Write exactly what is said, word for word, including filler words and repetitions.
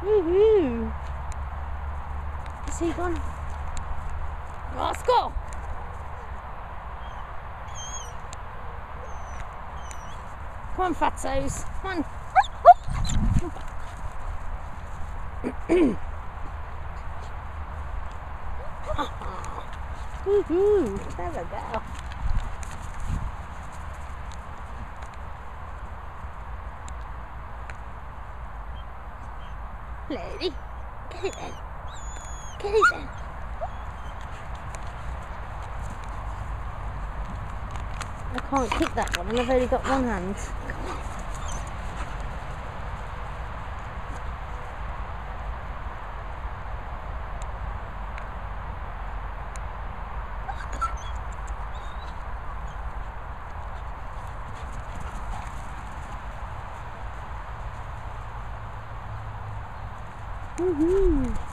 Woohoo! Is he gone? Rascal! Come on, fatzos. Come on. Woohoo! Clever girl. Lady, get it then. Get it then. I can't kick that one and I've only got one hand. Come on. Woohoo!